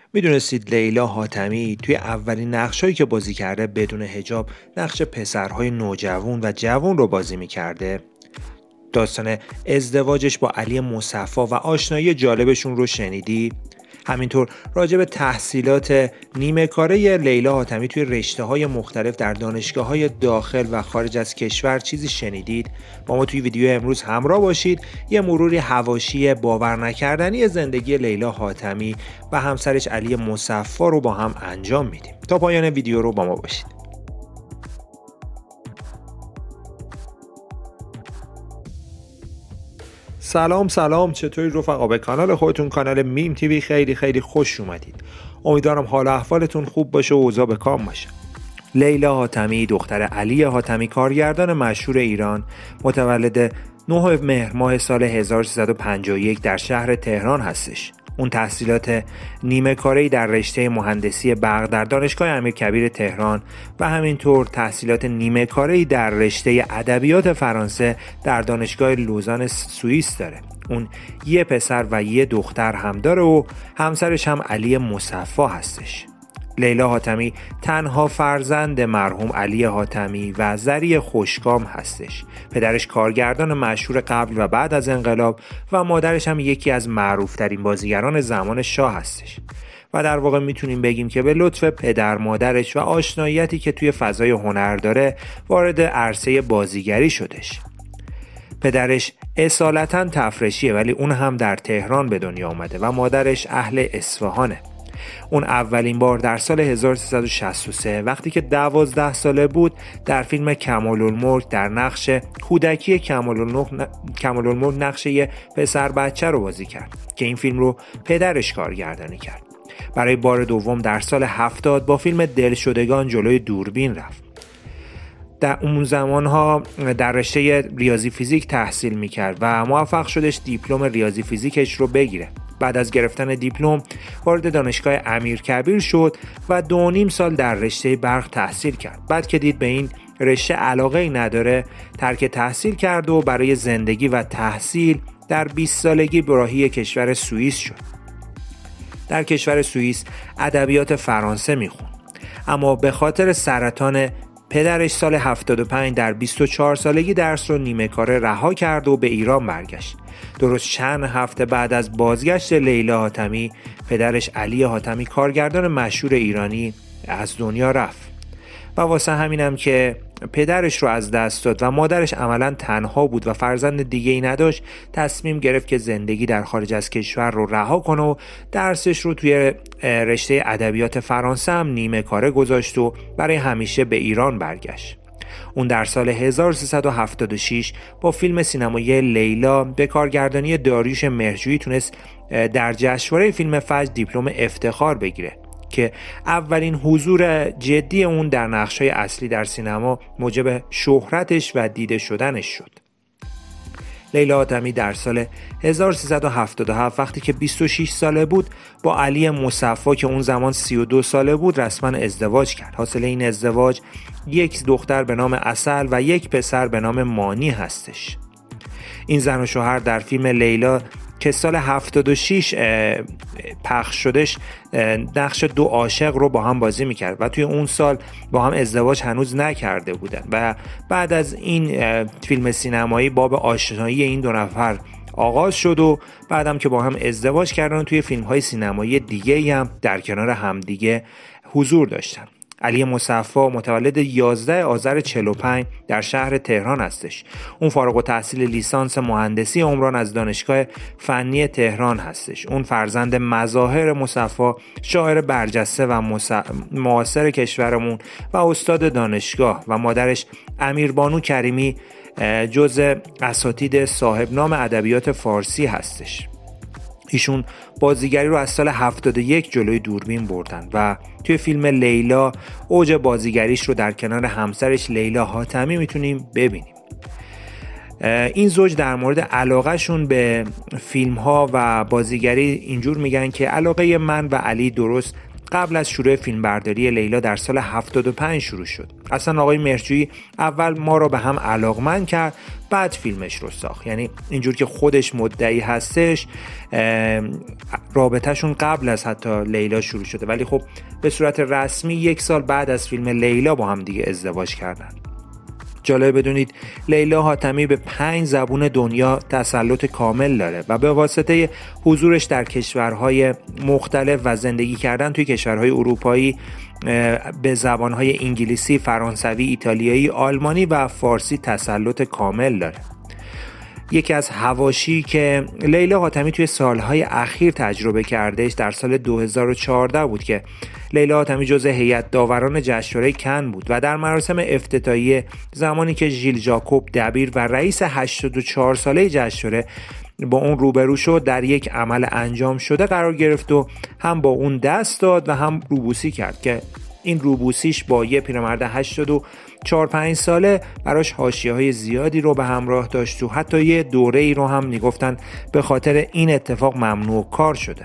میدونستید لیلا حاتمی توی اولین نقشایی که بازی کرده بدون حجاب نقش پسرهای نوجوان و جوان رو بازی میکرده؟ داستان ازدواجش با علی مصفی و آشنایی جالبشون رو شنیدی؟ همینطور راجع به تحصیلات نیمه کاره لیلا حاتمی توی رشته‌های مختلف در دانشگاه‌های داخل و خارج از کشور چیزی شنیدید؟ با ما توی ویدیو امروز همراه باشید. یه مروری حواشی باور نکردنی زندگی لیلا حاتمی و همسرش علی مصفی رو با هم انجام میدیم. تا پایان ویدیو رو با ما باشید. سلام چطوری رفقا؟ به کانال خودتون، کانال میم تیوی خیلی خوش اومدید. امیدوارم حال احوالتون خوب باشه و اوضاع به کام باشه. لیلا حاتمی دختر علی حاتمی کارگردان مشهور ایران، متولد 9 مهر ماه سال 1351 در شهر تهران هستش. اون تحصیلات نیمه کاره‌ای در رشته مهندسی برق در دانشگاه امیرکبیر تهران و همینطور تحصیلات نیمه کاره‌ای در رشته ادبیات فرانسه در دانشگاه لوزان سوئیس داره. اون یه پسر و یه دختر هم داره و همسرش هم علی مصفی هستش. لیلا حاتمی تنها فرزند مرحوم علی حاتمی و زری خوشگام هستش. پدرش کارگردان مشهور قبل و بعد از انقلاب و مادرش هم یکی از معروفترین بازیگران زمان شاه هستش. و در واقع میتونیم بگیم که به لطف پدر مادرش و آشناییتی که توی فضای هنر داره وارد عرصه بازیگری شدش. پدرش اصالتاً تفرشیه ولی اون هم در تهران به دنیا اومده و مادرش اهل اصفهانه. اون اولین بار در سال 1363 وقتی که 12 ساله بود در فیلم کمال‌الملک در نقش کودکی کمال‌الملک نقش یه پسر بچه رو بازی کرد که این فیلم رو پدرش کارگردانی کرد. برای بار دوم در سال 70 با فیلم دلشدگان جلوی دوربین رفت. در اون زمانها در رشته ریاضی فیزیک تحصیل میکرد و موفق شدش دیپلم ریاضی فیزیکش رو بگیره. بعد از گرفتن دیپلم وارد دانشگاه امیرکبیر شد و 2.5 سال در رشته برق تحصیل کرد. بعد که دید به این رشته علاقه‌ای نداره ترک تحصیل کرد و برای زندگی و تحصیل در 20 سالگی براهی کشور سوئیس شد. در کشور سوئیس ادبیات فرانسه میخوند، اما به خاطر سرطان پدرش سال 75 در 24 سالگی درس رو نیمه کاره رها کرد و به ایران برگشت. درست چند هفته بعد از بازگشت لیلا حاتمی، پدرش علی حاتمی کارگردان مشهور ایرانی از دنیا رفت و واسه همینم که پدرش رو از دست داد و مادرش عملاً تنها بود و فرزند دیگه‌ای نداشت، تصمیم گرفت که زندگی در خارج از کشور رو رها کنه و درسش رو توی رشته ادبیات فرانسه هم نیمه کاره گذاشت و برای همیشه به ایران برگشت. اون در سال 1376 با فیلم سینمایی لیلا به کارگردانی داریوش مهرجویی تونست در جشنواره فیلم فجر دیپلم افتخار بگیره که اولین حضور جدی اون در نقش‌های اصلی در سینما موجب شهرتش و دیده شدنش شد. لیلا حاتمی در سال 1377 وقتی که 26 ساله بود با علی مصفی که اون زمان 32 ساله بود رسما ازدواج کرد. حاصل این ازدواج یک دختر به نام عسل و یک پسر به نام مانی هستش. این زن و شوهر در فیلم لیلا که سال 76 پخش شدش نقش دو عاشق رو با هم بازی میکرد و توی اون سال با هم ازدواج هنوز نکرده بودن و بعد از این فیلم سینمایی باب آشنایی این دو نفر آغاز شد و بعدم که با هم ازدواج کردن توی فیلم‌های سینمایی دیگه هم در کنار همدیگه حضور داشتن. علی مصفی متولد 11 آذر 45 در شهر تهران هستش. اون فارغ التحصیل لیسانس مهندسی عمران از دانشگاه فنی تهران هستش. اون فرزند مظاهر مصفی، شاعر برجسته و معاصر کشورمون و استاد دانشگاه، و مادرش امیربانو کریمی جزء اساتید صاحب نام ادبیات فارسی هستش. ایشون بازیگری رو از سال 71 جلوی دوربین بردن و توی فیلم لیلا اوج بازیگریش رو در کنار همسرش لیلا حاتمی میتونیم ببینیم. این زوج در مورد علاقه شون به فیلم ها و بازیگری اینجور میگن که علاقه من و علی درست قبل از شروع فیلمبرداری لیلا در سال 75 شروع شد. اصلا آقای مهرجویی اول ما را به هم علاقمند کرد، بعد فیلمش رو ساخت. یعنی اینجور که خودش مدعی هستش رابطهشون قبل از حتی لیلا شروع شده، ولی خب به صورت رسمی 1 سال بعد از فیلم لیلا با هم دیگه ازدواج کردن. جالب بدونید لیلا حاتمی به 5 زبون دنیا تسلط کامل داره و به واسطه حضورش در کشورهای مختلف و زندگی کردن توی کشورهای اروپایی به زبانهای انگلیسی، فرانسوی، ایتالیایی، آلمانی و فارسی تسلط کامل داره. یکی از حواشی که لیلا حاتمی توی سالهای اخیر تجربه کردهش در سال 2014 بود که لیلا حاتمی جزء هیئت داوران جشنواره کن بود و در مراسم افتتاحیه زمانی که ژیل ژاکوب دبیر و رئیس 84 ساله جشنواره با اون روبرو شد، در یک عمل انجام شده قرار گرفت و هم با اون دست داد و هم روبوسی کرد که این روبوسیش با یه پیرمرد 84-85 ساله براش حاشیه‌های زیادی رو به همراه داشت و حتی یه دوره‌ای رو هم میگفتن به خاطر این اتفاق ممنوع کار شده.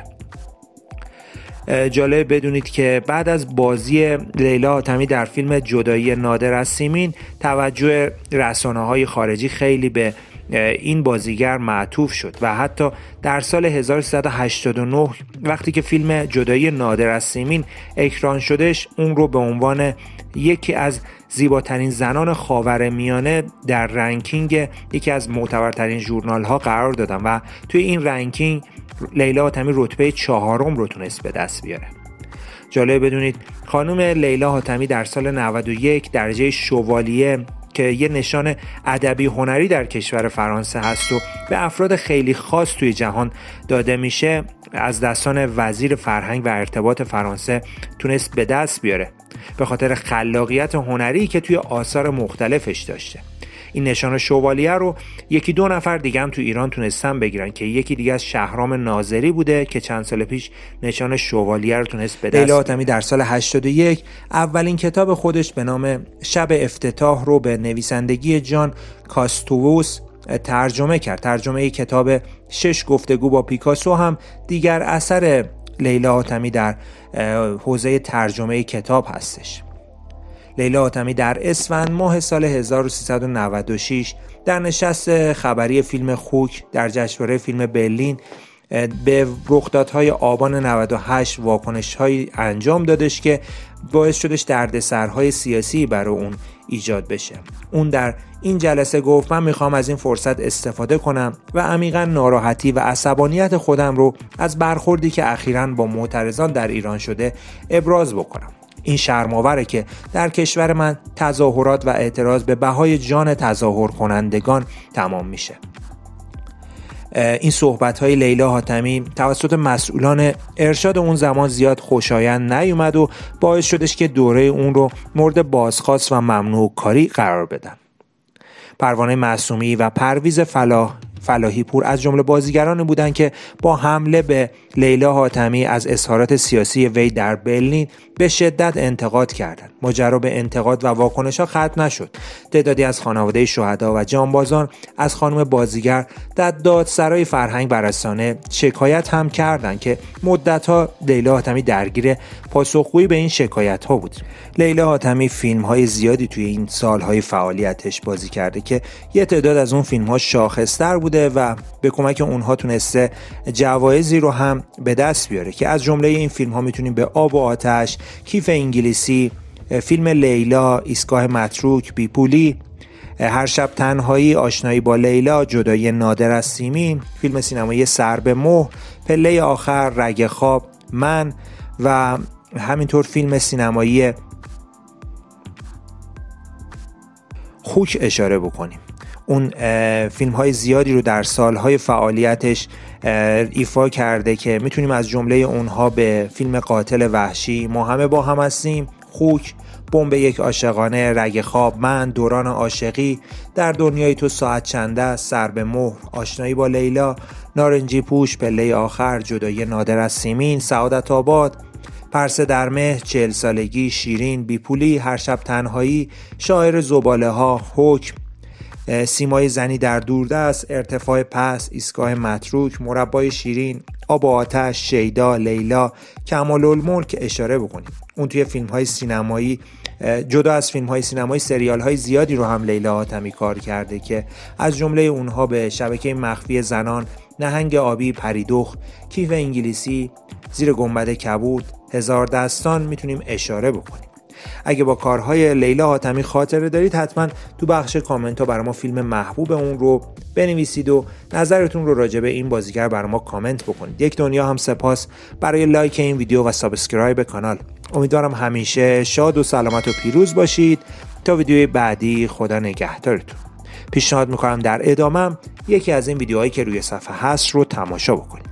جالب بدونید که بعد از بازی لیلا حاتمی در فیلم جدایی نادر از سیمین توجه رسانه‌های خارجی خیلی به این بازیگر معطوف شد و حتی در سال 1389 وقتی که فیلم جدایی نادر از سیمین اکران شدش اون رو به عنوان یکی از زیباترین زنان خاورمیانه در رنکینگ یکی از معتبرترین ژورنال ها قرار دادن و توی این رنکینگ لیلا حاتمی رتبه 4 رو تونست به دست بیاره. جالب بدونید خانم لیلا حاتمی در سال 91 درجه شوالیه که یه نشان ادبی هنری در کشور فرانسه هست و به افراد خیلی خاص توی جهان داده میشه از دستان وزیر فرهنگ و ارتباط فرانسه تونست به دست بیاره به خاطر خلاقیت هنری که توی آثار مختلفش داشته. این نشان شوالیه رو 1-2 نفر دیگه هم تو ایران تونستن بگیرن که یکی دیگه از شهرام ناظری بوده که چند سال پیش نشان شوالیه رو تونست به دست. لیلا حاتمی در سال 81 اولین کتاب خودش به نام شب افتتاح رو به نویسندگی جان کاستووس ترجمه کرد. ترجمه کتاب 6 گفتگو با پیکاسو هم دیگر اثر لیلا حاتمی در حوزه ترجمه کتاب هستش. لیلا حاتمی در اسفند ماه سال 1396 در نشست خبری فیلم خوک در جشنواره فیلم برلین به رخدادهای آبان 98 واکنش‌هایی انجام دادش که باعث شدش دردسرهای سیاسی برای اون ایجاد بشه. اون در این جلسه گفت من میخوام از این فرصت استفاده کنم و عمیقاً ناراحتی و عصبانیت خودم رو از برخوردی که اخیراً با معترضان در ایران شده ابراز بکنم. این شرم‌آوره که در کشور من تظاهرات و اعتراض به بهای جان تظاهر کنندگان تمام میشه. این صحبت‌های لیلا حاتمی توسط مسئولان ارشاد اون زمان زیاد خوشایند نیومد و باعث شدش که دوره اون رو مورد بازخواست و ممنوع کاری قرار بدن. پروانه معصومی و پرویز فلاحی پور از جمله بازیگرانی بودند که با حمله به لیلا حاتمی از اظهارات سیاسی وی در برلین به شدت انتقاد کردند. ماجرا به انتقاد و واکنش‌ها ختم نشد. تعدادی از خانواده شهدا و جانبازان از خانم بازیگر در دادسرای فرهنگ و رسانه شکایت هم کردند که مدت‌ها لیلا حاتمی درگیر پاسخگویی به این شکایت‌ها بود. لیلا حاتمی فیلم‌های زیادی توی این سال‌های فعالیتش بازی کرده که یه تعداد از اون فیلم‌ها شاخص‌تر بوده و به کمک اونها تونسته جوایزی رو هم به دست بیاره که از جمله این فیلم‌ها میتونیم به آب و آتش، کیف انگلیسی، فیلم لیلا، ایستگاه متروک، بیپولی، هر شب تنهایی، آشنایی با لیلا، جدایی نادر از سیمین، فیلم سینمایی سر به مهر، پله آخر، رگ خواب، من و همینطور فیلم سینمایی خوک اشاره بکنیم. اون فیلم های زیادی رو در سالهای فعالیتش ایفا کرده که میتونیم از جمله اونها به فیلم قاتل وحشی، ما همه با هم هستیم، خوک، بمب یک عاشقانه، رگ خواب، من، دوران عاشقی، در دنیای تو ساعت چنده، سر به مهر، آشنایی با لیلا، نارنجی پوش، پله آخر، جدایی نادر از سیمین، سعادت آباد، پرسه در مه، 40 سالگی، شیرین، بیپولی، هر شب تنهایی، شاعر زباله ها، حکم، سیمای زنی در دوردست، ارتفاع پس، ایستگاه متروک، مربای شیرین، آب و آتش، شیدا، لیلا، کمال‌الملک اشاره بکنیم. اون توی فیلم‌های سینمایی، جدا از فیلم‌های سینمایی، سریال‌های زیادی رو هم لیلا حاتمی کار کرده که از جمله اونها به شبکه مخفی زنان، نهنگ آبی، پریدخت، کیف انگلیسی، زیر گنبد کبود، هزار دستان میتونیم اشاره بکنیم. اگه با کارهای لیلا حاتمی خاطره دارید حتما تو بخش کامنت ها برای ما فیلم محبوب اون رو بنویسید و نظرتون رو راجع به این بازیگر برای ما کامنت بکنید. یک دنیا هم سپاس برای لایک این ویدیو و سابسکرایب کانال. امیدوارم همیشه شاد و سلامت و پیروز باشید. تا ویدیوی بعدی، خدا نگهدارتون. پیشنهاد میکنم در ادامه یکی از این ویدیوهایی که روی صفحه هست رو تماشا بکنید.